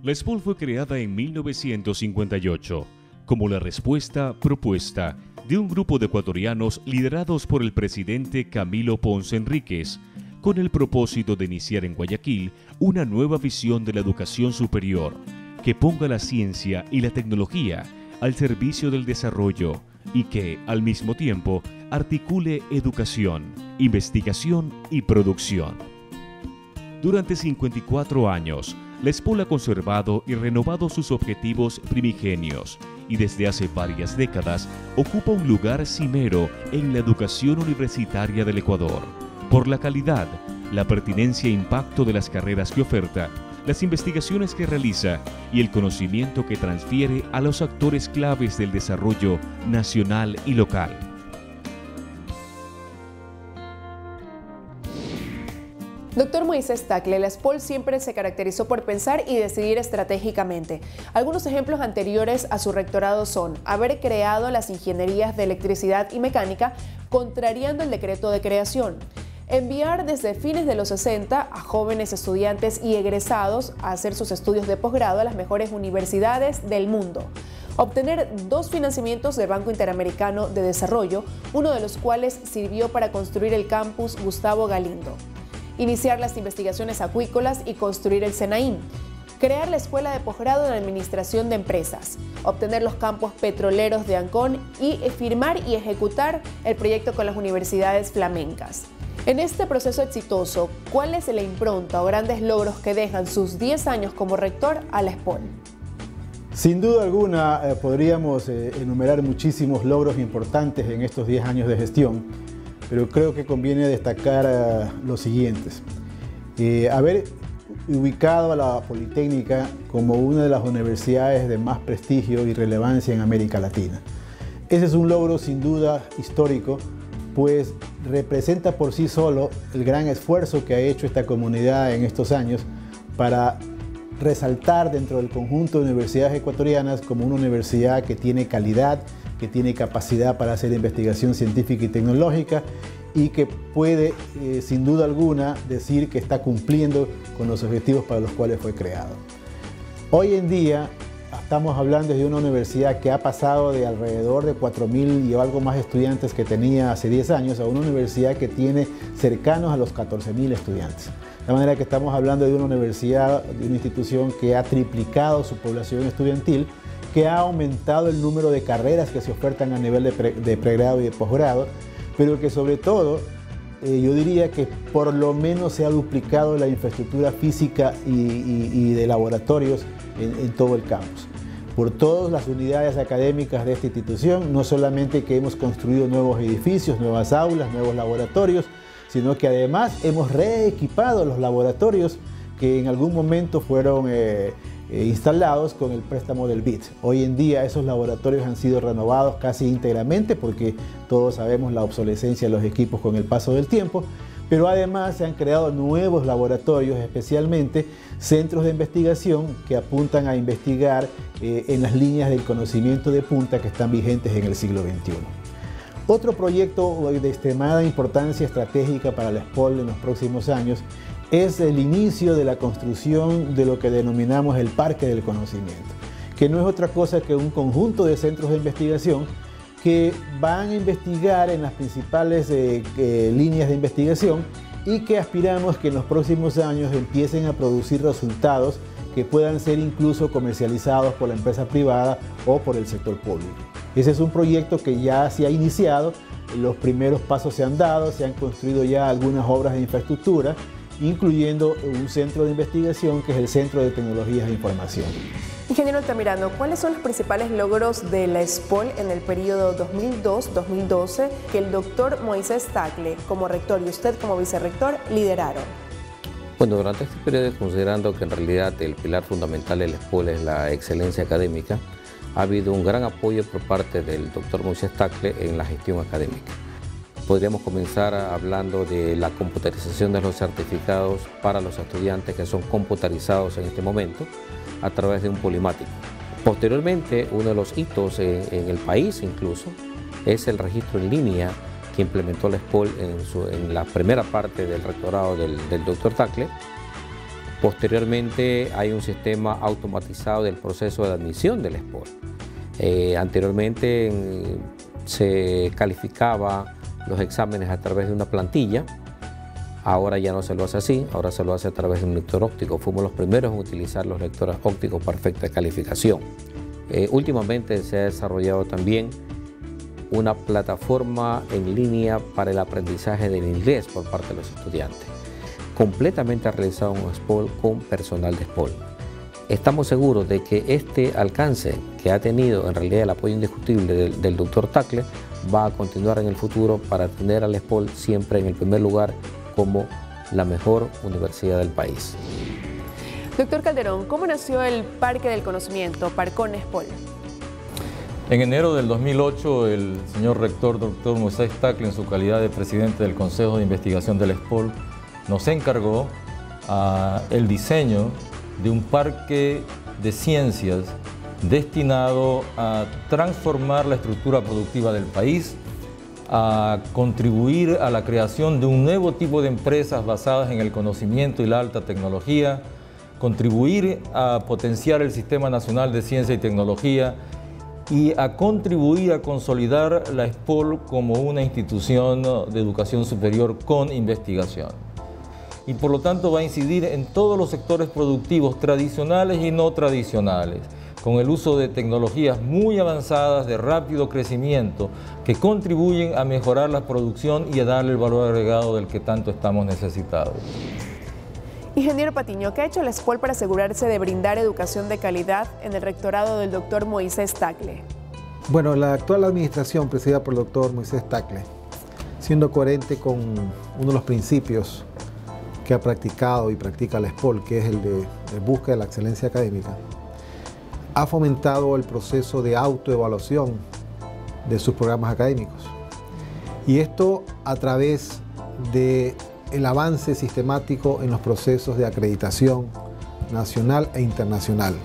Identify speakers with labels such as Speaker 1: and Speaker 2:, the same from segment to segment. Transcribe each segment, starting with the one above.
Speaker 1: La SPOL fue creada en 1958 como la respuesta propuesta de un grupo de ecuatorianos liderados por el presidente Camilo Ponce Enríquez, con el propósito de iniciar en Guayaquil una nueva visión de la educación superior que ponga la ciencia y la tecnología al servicio del desarrollo y que, al mismo tiempo, articule educación, investigación y producción. Durante 54 años, la SPOL ha conservado y renovado sus objetivos primigenios y desde hace varias décadas ocupa un lugar cimero en la educación universitaria del Ecuador, por la calidad, la pertinencia e impacto de las carreras que oferta, las investigaciones que realiza y el conocimiento que transfiere a los actores claves del desarrollo nacional y local.
Speaker 2: Doctor Moisés Tagle, la SPOL siempre se caracterizó por pensar y decidir estratégicamente. Algunos ejemplos anteriores a su rectorado son haber creado las ingenierías de electricidad y mecánica contrariando el decreto de creación, enviar desde fines de los 60 a jóvenes estudiantes y egresados a hacer sus estudios de posgrado a las mejores universidades del mundo, obtener 2 financiamientos del Banco Interamericano de Desarrollo, uno de los cuales sirvió para construir el campus Gustavo Galindo, iniciar las investigaciones acuícolas y construir el SENAIM, crear la Escuela de Posgrado en Administración de Empresas, obtener los campos petroleros de Ancón y firmar y ejecutar el proyecto con las universidades flamencas. En este proceso exitoso, ¿cuál es la impronta o grandes logros que dejan sus 10 años como rector a la SPOL?
Speaker 3: Sin duda alguna podríamos enumerar muchísimos logros importantes en estos 10 años de gestión, pero creo que conviene destacar los siguientes. Haber ubicado a la Politécnica como una de las universidades de más prestigio y relevancia en América Latina. Ese es un logro sin duda histórico, pues representa por sí solo el gran esfuerzo que ha hecho esta comunidad en estos años para resaltar dentro del conjunto de universidades ecuatorianas como una universidad que tiene calidad, que tiene capacidad para hacer investigación científica y tecnológica y que puede, sin duda alguna, decir que está cumpliendo con los objetivos para los cuales fue creado. Hoy en día estamos hablando de una universidad que ha pasado de alrededor de 4.000 y algo más estudiantes que tenía hace 10 años a una universidad que tiene cercanos a los 14.000 estudiantes. De manera que estamos hablando de una universidad, de una institución que ha triplicado su población estudiantil, que ha aumentado el número de carreras que se ofertan a nivel de pregrado y de posgrado, pero que sobre todo yo diría que por lo menos se ha duplicado la infraestructura física y de laboratorios en todo el campus. Por todas las unidades académicas de esta institución, no solamente que hemos construido nuevos edificios, nuevas aulas, nuevos laboratorios, sino que además hemos reequipado los laboratorios que en algún momento fueron instalados con el préstamo del BID. Hoy en día esos laboratorios han sido renovados casi íntegramente porque todos sabemos la obsolescencia de los equipos con el paso del tiempo, pero además se han creado nuevos laboratorios, especialmente centros de investigación que apuntan a investigar en las líneas del conocimiento de punta que están vigentes en el siglo XXI. Otro proyecto de extremada importancia estratégica para la SPOL en los próximos años es el inicio de la construcción de lo que denominamos el Parque del Conocimiento, que no es otra cosa que un conjunto de centros de investigación que van a investigar en las principales líneas de investigación y que aspiramos que en los próximos años empiecen a producir resultados que puedan ser incluso comercializados por la empresa privada o por el sector público. Ese es un proyecto que ya se ha iniciado, los primeros pasos se han dado, se han construido ya algunas obras de infraestructura, incluyendo un centro de investigación que es el Centro de Tecnologías de Información.
Speaker 2: Ingeniero Altamirano, ¿cuáles son los principales logros de la SPOL en el periodo 2002-2012 que el doctor Moisés Tagle como rector y usted como vicerrector lideraron?
Speaker 4: Bueno, durante este periodo, considerando que en realidad el pilar fundamental de la SPOL es la excelencia académica, ha habido un gran apoyo por parte del doctor Moisés Tagle en la gestión académica. Podríamos comenzar hablando de la computarización de los certificados para los estudiantes que son computarizados en este momento a través de un polimático. Posteriormente, uno de los hitos en el país incluso es el registro en línea que implementó la SPOL en la primera parte del rectorado del doctor Tagle, Posteriormente hay un sistema automatizado del proceso de admisión del SPOL. Anteriormente se calificaba los exámenes a través de una plantilla. Ahora ya no se lo hace así, ahora se lo hace a través de un lector óptico. Fuimos los primeros en utilizar los lectores ópticos para efectos de calificación. Últimamente se ha desarrollado también una plataforma en línea para el aprendizaje del inglés por parte de los estudiantes, completamente realizado un SPOL con personal de SPOL. Estamos seguros de que este alcance que ha tenido en realidad el apoyo indiscutible del doctor Tagle va a continuar en el futuro para tener al SPOL siempre en el primer lugar como la mejor universidad del país.
Speaker 2: Doctor Calderón, ¿cómo nació el Parque del Conocimiento, Parcon SPOL?
Speaker 5: En enero del 2008, el señor rector, doctor Moisés Tagle, en su calidad de presidente del Consejo de Investigación del SPOL, nos encargó el diseño de un parque de ciencias destinado a transformar la estructura productiva del país, a contribuir a la creación de un nuevo tipo de empresas basadas en el conocimiento y la alta tecnología, contribuir a potenciar el Sistema Nacional de Ciencia y Tecnología y a contribuir a consolidar la SPOL como una institución de educación superior con investigación. Y por lo tanto va a incidir en todos los sectores productivos tradicionales y no tradicionales, con el uso de tecnologías muy avanzadas de rápido crecimiento que contribuyen a mejorar la producción y a darle el valor agregado del que tanto estamos necesitados.
Speaker 2: Ingeniero Patiño, ¿qué ha hecho la SPOL para asegurarse de brindar educación de calidad en el rectorado del doctor Moisés Tagle?
Speaker 6: Bueno, la actual administración presidida por el doctor Moisés Tagle, siendo coherente con uno de los principios que ha practicado y practica la SPOL, que es el de búsqueda de la excelencia académica, ha fomentado el proceso de autoevaluación de sus programas académicos. Y esto a través del avance sistemático en los procesos de acreditación nacional e internacional.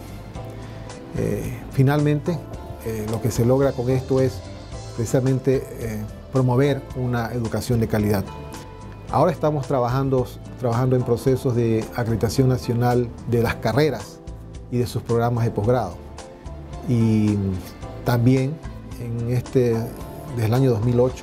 Speaker 6: Finalmente, lo que se logra con esto es precisamente promover una educación de calidad. Ahora estamos trabajando en procesos de acreditación nacional de las carreras y de sus programas de posgrado. Y también desde el año 2008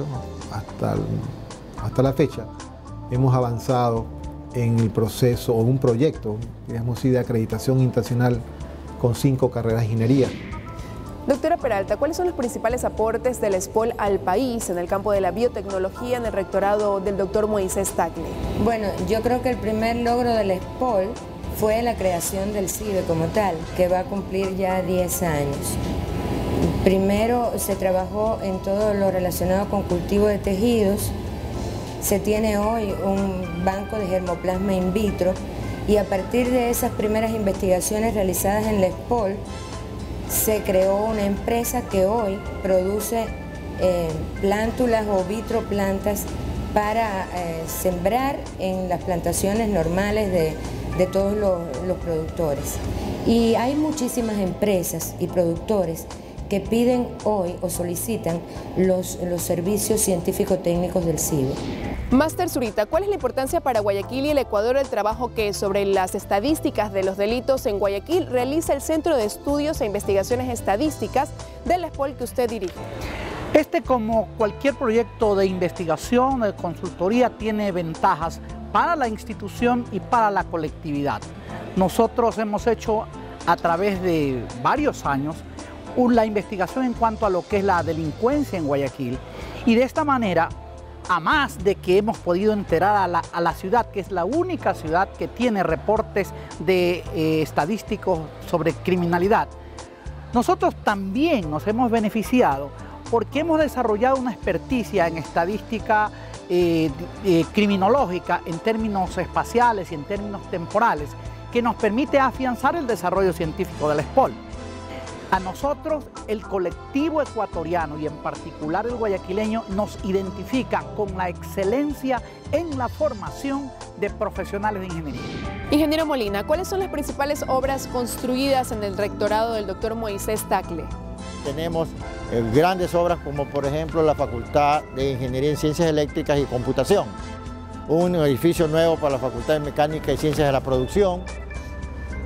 Speaker 6: hasta la fecha hemos avanzado en el proceso o un proyecto, digamos así, de acreditación internacional con 5 carreras de ingeniería.
Speaker 2: Doctora Peralta, ¿cuáles son los principales aportes del SPOL al país en el campo de la biotecnología en el rectorado del doctor Moisés Tagle?
Speaker 7: Bueno, yo creo que el primer logro del SPOL fue la creación del CIBE como tal, que va a cumplir ya 10 años. Primero se trabajó en todo lo relacionado con cultivo de tejidos. Se tiene hoy un banco de germoplasma in vitro y a partir de esas primeras investigaciones realizadas en la SPOL se creó una empresa que hoy produce plántulas o vitroplantas para sembrar en las plantaciones normales de todos los productores. Y hay muchísimas empresas y productores que piden hoy o solicitan los servicios científico-técnicos del CIBE.
Speaker 2: Máster Zurita, ¿cuál es la importancia para Guayaquil y el Ecuador del trabajo que sobre las estadísticas de los delitos en Guayaquil realiza el Centro de Estudios e Investigaciones Estadísticas del SPOL que usted dirige?
Speaker 8: Como cualquier proyecto de investigación, de consultoría, tiene ventajas para la institución y para la colectividad. Nosotros hemos hecho a través de varios años la investigación en cuanto a lo que es la delincuencia en Guayaquil y de esta manera, a más de que hemos podido enterar a la ciudad, que es la única ciudad que tiene reportes estadísticos sobre criminalidad, nosotros también nos hemos beneficiado porque hemos desarrollado una experticia en estadística criminológica en términos espaciales y en términos temporales que nos permite afianzar el desarrollo científico del SPOL. A nosotros, el colectivo ecuatoriano y en particular el guayaquileño nos identifica con la excelencia en la formación de profesionales de ingeniería.
Speaker 2: Ingeniero Molina, ¿cuáles son las principales obras construidas en el rectorado del doctor Moisés Tagle?
Speaker 9: Tenemos grandes obras como por ejemplo la Facultad de Ingeniería en Ciencias Eléctricas y Computación, un edificio nuevo para la Facultad de Mecánica y Ciencias de la Producción,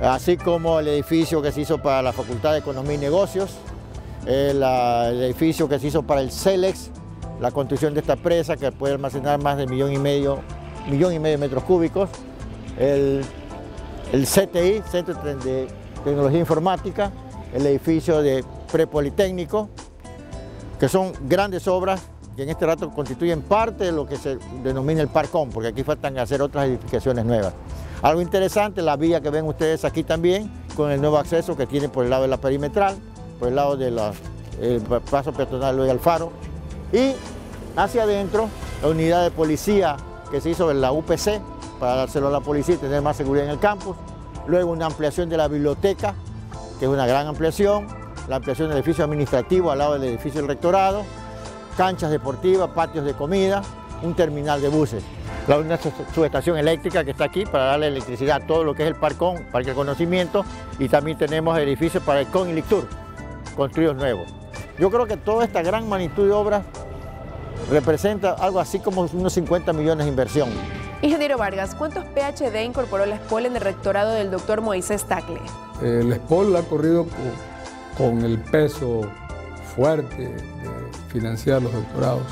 Speaker 9: así como el edificio que se hizo para la Facultad de Economía y Negocios, el edificio que se hizo para el CELEX, la construcción de esta presa que puede almacenar más de 1,5 millones de metros cúbicos, el CTI, Centro de Tecnología Informática, el edificio de Prepolitécnico, que son grandes obras que en este rato constituyen parte de lo que se denomina el Parcón, porque aquí faltan hacer otras edificaciones nuevas. Algo interesante, la vía que ven ustedes aquí también, con el nuevo acceso que tiene por el lado de la perimetral, por el lado del paso peatonal Luis Alfaro, y hacia adentro la unidad de policía que se hizo en la UPC para dárselo a la policía y tener más seguridad en el campus. Luego una ampliación de la biblioteca, que es una gran ampliación, la ampliación del edificio administrativo al lado del edificio del rectorado, canchas deportivas, patios de comida, un terminal de buses. Una subestación eléctrica que está aquí para darle electricidad a todo lo que es el Parcón, Parque del Conocimiento, y también tenemos edificios para el CON y Lictur, construidos nuevos. Yo creo que toda esta gran magnitud de obras representa algo así como unos 50 millones de inversión.
Speaker 2: Ingeniero Vargas, ¿cuántos PhD incorporó la SPOL en el rectorado del doctor Moisés Tagle?
Speaker 10: La SPOL ha corrido con el peso fuerte de financiar los doctorados.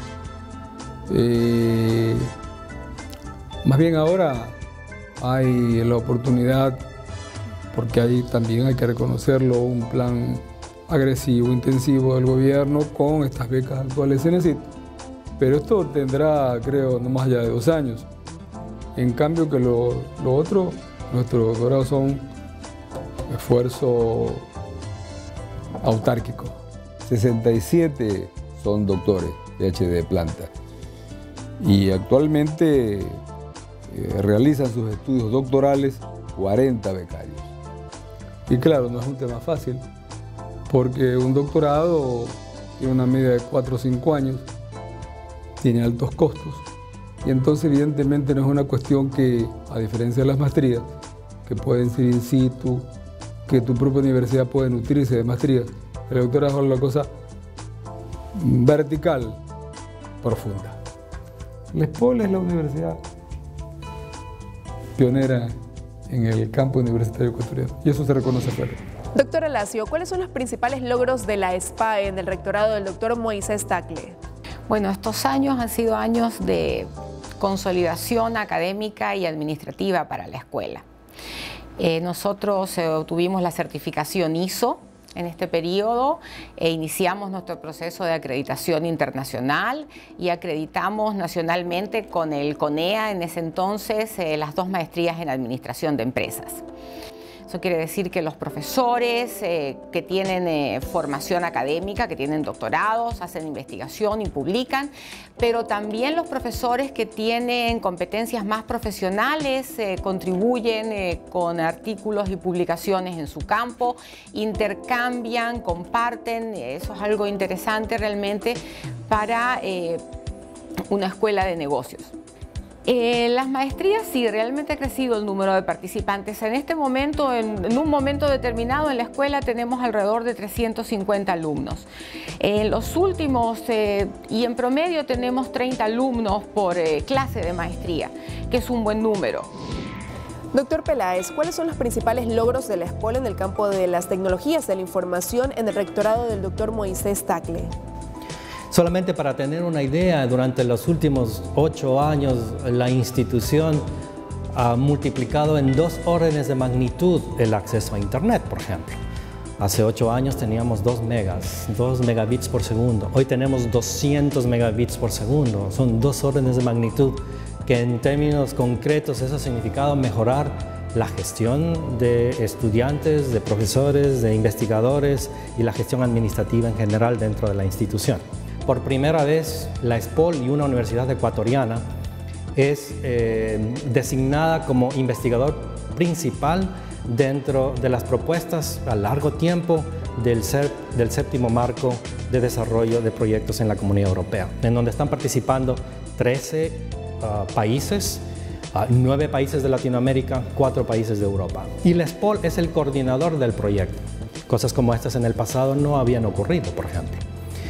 Speaker 10: Más bien ahora hay la oportunidad, porque ahí también hay que reconocerlo, un plan agresivo, intensivo del gobierno con estas becas actuales se necesita. Pero esto tendrá, creo, no más allá de 2 años. En cambio que lo otro, nuestros doctorados son esfuerzo autárquico. 67 son doctores, PhD de planta. Y actualmente realizan sus estudios doctorales 40 becarios. Y claro, no es un tema fácil, porque un doctorado tiene una media de 4 o 5 años, tiene altos costos, y entonces evidentemente no es una cuestión que, a diferencia de las maestrías, que pueden ser in situ, que tu propia universidad puede nutrirse de maestrías, el doctorado es una cosa vertical, profunda. La SPOL es la universidad pionera en el campo universitario ecuatoriano, y eso se reconoce afuera.
Speaker 2: Doctor Alacio, ¿cuáles son los principales logros de la SPAE en el rectorado del doctor Moisés Tagle?
Speaker 11: Bueno, estos años han sido años de consolidación académica y administrativa para la escuela. Nosotros obtuvimos la certificación ISO en este periodo e iniciamos nuestro proceso de acreditación internacional y acreditamos nacionalmente con el CONEA en ese entonces las 2 maestrías en administración de empresas. Eso quiere decir que los profesores que tienen formación académica, que tienen doctorados, hacen investigación y publican, pero también los profesores que tienen competencias más profesionales contribuyen con artículos y publicaciones en su campo, intercambian, comparten. Eso es algo interesante realmente para una escuela de negocios. Las maestrías sí, realmente ha crecido el número de participantes. En este momento, en un momento determinado en la escuela tenemos alrededor de 350 alumnos. En los últimos, y en promedio tenemos 30 alumnos por clase de maestría, que es un buen número.
Speaker 2: Doctor Peláez, ¿cuáles son los principales logros de la SPOL en el campo de las tecnologías de la información en el rectorado del doctor Moisés Tagle?
Speaker 12: Solamente para tener una idea, durante los últimos 8 años la institución ha multiplicado en 2 órdenes de magnitud el acceso a Internet, por ejemplo. Hace 8 años teníamos 2 megabits por segundo. Hoy tenemos 200 megabits por segundo. Son 2 órdenes de magnitud que en términos concretos eso ha significado mejorar la gestión de estudiantes, de profesores, de investigadores y la gestión administrativa en general dentro de la institución. Por primera vez, la SPOL y una universidad ecuatoriana es designada como investigador principal dentro de las propuestas a largo tiempo del séptimo marco de desarrollo de proyectos en la Comunidad Europea, en donde están participando 13 países, 9 países de Latinoamérica, 4 países de Europa. Y la SPOL es el coordinador del proyecto. Cosas como estas en el pasado no habían ocurrido, por ejemplo.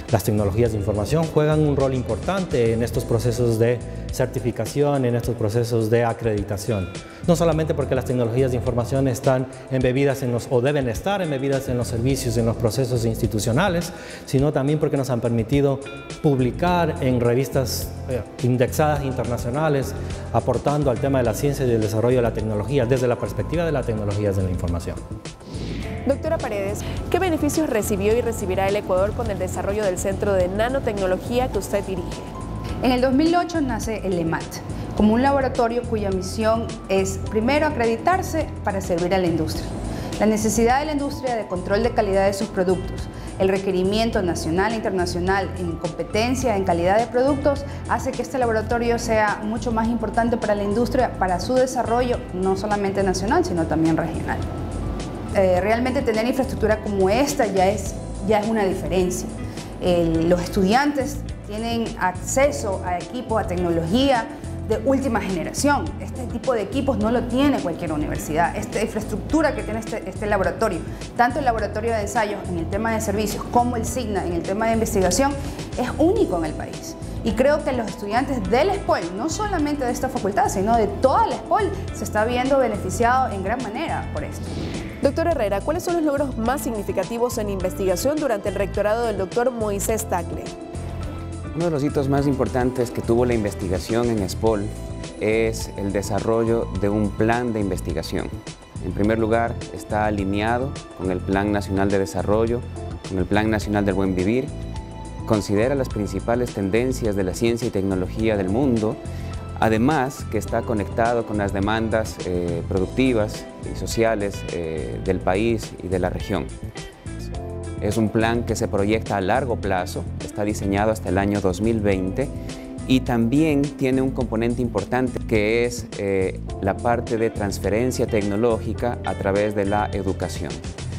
Speaker 12: Las tecnologías de información juegan un rol importante en estos procesos de certificación, en estos procesos de acreditación. No solamente porque las tecnologías de información están embebidas o deben estar embebidas en los servicios, en los procesos institucionales, sino también porque nos han permitido publicar en revistas indexadas internacionales, aportando al tema de la ciencia y el desarrollo de la tecnología desde la perspectiva de las tecnologías de la información.
Speaker 2: Doctora Paredes, ¿qué beneficios recibió y recibirá el Ecuador con el desarrollo del Centro de Nanotecnología que usted dirige?
Speaker 13: En el 2008 nace el EMAT, como un laboratorio cuya misión es primero acreditarse para servir a la industria. La necesidad de la industria de control de calidad de sus productos, el requerimiento nacional e internacional en competencia, en calidad de productos, hace que este laboratorio sea mucho más importante para la industria, para su desarrollo, no solamente nacional, sino también regional. Realmente tener infraestructura como esta ya es una diferencia. Los estudiantes tienen acceso a equipos, a tecnología de última generación. Este tipo de equipos no lo tiene cualquier universidad. Esta infraestructura que tiene este laboratorio, tanto el laboratorio de ensayos en el tema de servicios como el SIGNA en el tema de investigación, es único en el país. Y creo que los estudiantes del ESPOL, no solamente de esta facultad, sino de toda la ESPOL, se está viendo beneficiado en gran manera por esto.
Speaker 2: Doctor Herrera, ¿cuáles son los logros más significativos en investigación durante el rectorado del doctor Moisés Tagle?
Speaker 14: Uno de los hitos más importantes que tuvo la investigación en ESPOL es el desarrollo de un plan de investigación. En primer lugar, está alineado con el Plan Nacional de Desarrollo, con el Plan Nacional del Buen Vivir, considera las principales tendencias de la ciencia y tecnología del mundo, además que está conectado con las demandas productivas y sociales del país y de la región. Es un plan que se proyecta a largo plazo, está diseñado hasta el año 2020 y también tiene un componente importante que es la parte de transferencia tecnológica a través de la educación.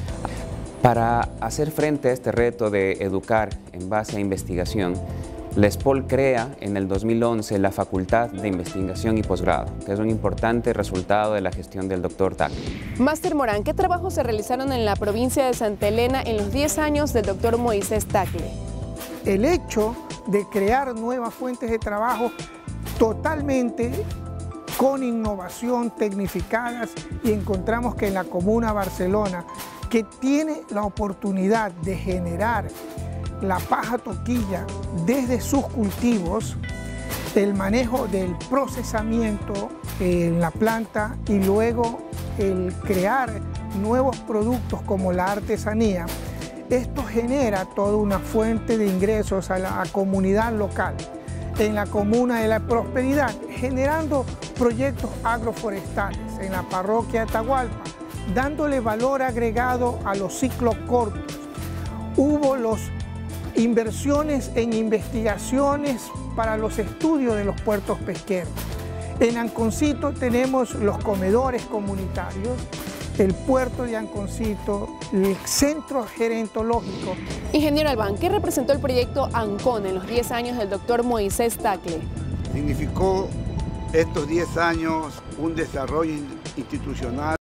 Speaker 14: Para hacer frente a este reto de educar en base a investigación, la ESPOL crea en el 2011 la Facultad de Investigación y Posgrado, que es un importante resultado de la gestión del doctor Tagle.
Speaker 2: Máster Morán, ¿qué trabajos se realizaron en la provincia de Santa Elena en los 10 años del doctor Moisés Tagle?
Speaker 15: El hecho de crear nuevas fuentes de trabajo totalmente con innovación, tecnificadas, y encontramos que en la Comuna Barcelona, que tiene la oportunidad de generar la paja toquilla desde sus cultivos, el manejo del procesamiento en la planta y luego el crear nuevos productos como la artesanía, esto genera toda una fuente de ingresos a la comunidad local, en la Comuna de la Prosperidad, generando proyectos agroforestales en la parroquia de Atahualpa, dándole valor agregado a los ciclos cortos. Hubo inversiones en investigaciones para los estudios de los puertos pesqueros. En Anconcito tenemos los comedores comunitarios, el puerto de Anconcito, el centro gerontológico.
Speaker 2: Ingeniero Albán, ¿qué representó el proyecto ANCON en los 10 años del doctor Moisés Tagle?
Speaker 16: Significó estos 10 años un desarrollo institucional